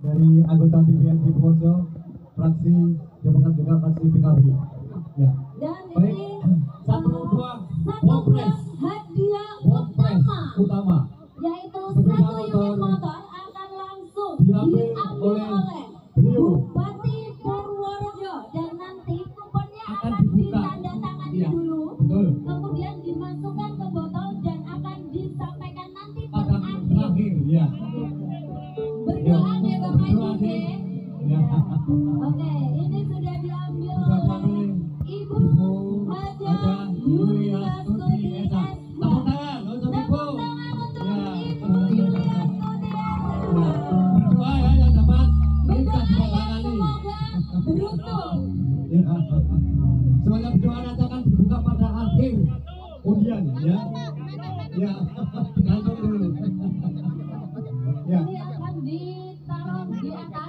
dari anggota DPRD Purworejo, fraksi Demokrat juga fraksi PKB. Ya. Dan baik, ini satu buah hadiah utama, yaitu sepeda satu unit motor akan langsung diambil diambil oleh beliau. Bupati Purworejo, dan nanti kuponnya Akan akan dibuka. ditandatangani Iya, dulu, betul. kemudian dimasukkan ke botol dan akan disampaikan nanti Pada terakhir. ya. Berdoa ya Bapak Ibu. Ya. Oke, ini sudah diambil Sudah oleh diambil Ibu Ibu Haja Haja Yulia Yulia Stuti Stuti Esa. Esa. Tepuk tangan untuk Ibu. Tepuk tangan untuk Ya. Ibu Yulia Stuti Esa. Ya. Berdoa ya yang dapat minta Berdoa ya ditandatangani. semoga beruntung. Ya. Semuanya berdoa nanti akan dibuka pada akhir undian ya. Ya. Gantung dulu. Ya. Ini akan ditaruh di atas.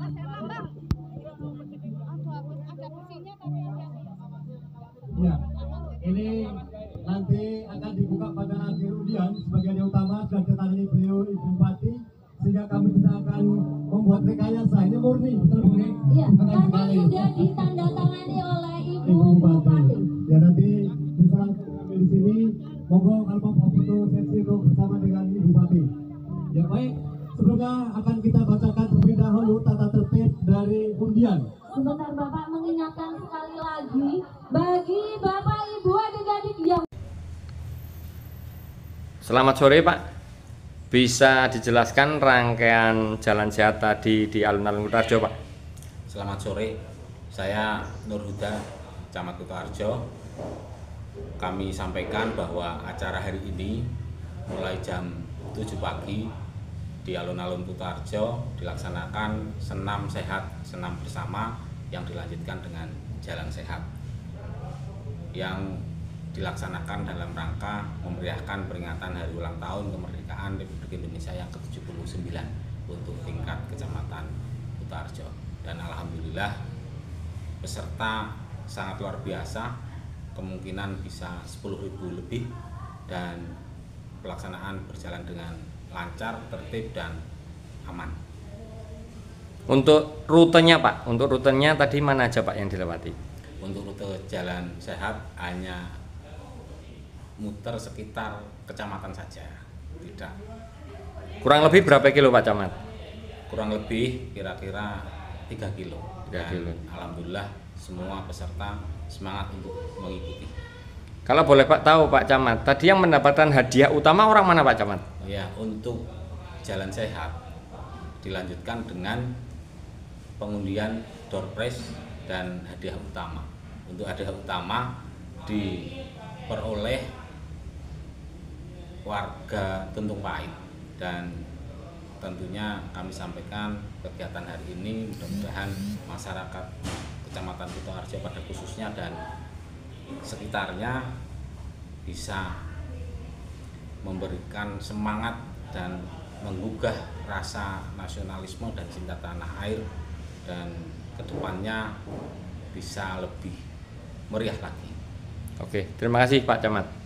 Ya, ini nanti akan dibuka pada akhir undian. Sebagai yang utama sudah ditangani beliau Ibu Bupati, sehingga kami tidak akan membuat rekayasa. Ini murni, betul Bu? Iya, Bukan karena sekali. sudah ditandatangani oleh Ibu Ibu Bupati. Bupati. Ya nanti bisa langsung kami di sini. Monggo kalau mau foto sesi itu bersama dengan Ibu Bupati. Ya baik, sebelumnya akan kita bacakan terlebih dahulu tata tertib dari undian. Sebentar Bapak, mengingatkan sekali lagi bagi Bapak Ibu adik-adik yang Selamat sore Pak, bisa dijelaskan rangkaian jalan sehat tadi di alun-alun Kutarjo Pak? Selamat sore, saya Nur Huda, Camat Kutarjo. Kami sampaikan bahwa acara hari ini mulai jam 7 pagi di alun-alun Kutarjo dilaksanakan senam sehat, senam bersama yang dilanjutkan dengan jalan sehat yang dilaksanakan dalam rangka memeriahkan peringatan hari ulang tahun kemerdekaan Republik Indonesia yang ke-79 untuk tingkat kecamatan Kutarjo. Dan alhamdulillah peserta sangat luar biasa, kemungkinan bisa 10.000 lebih, dan pelaksanaan berjalan dengan lancar, tertib, dan aman. Untuk rutenya Pak, untuk rutenya tadi mana aja Pak yang dilewati? Untuk rute jalan sehat hanya muter sekitar kecamatan saja, tidak. Kurang lebih berapa kilo Pak Camat? Kurang lebih kira-kira 3 kilo. 3 kilo. Alhamdulillah semua peserta semangat untuk mengikuti. Kalau boleh Pak tahu Pak Camat, tadi yang mendapatkan hadiah utama orang mana Pak Camat? Ya, untuk jalan sehat dilanjutkan dengan pengundian door prize dan hadiah utama. Untuk hadiah utama diperoleh warga Tuntung Pahit, dan tentunya kami sampaikan kegiatan hari ini mudah-mudahan masyarakat Kecamatan Kutarjo pada khususnya dan sekitarnya bisa memberikan semangat dan menggugah rasa nasionalisme dan cinta tanah air, dan kedepannya bisa lebih meriah lagi. Oke, terima kasih Pak Camat.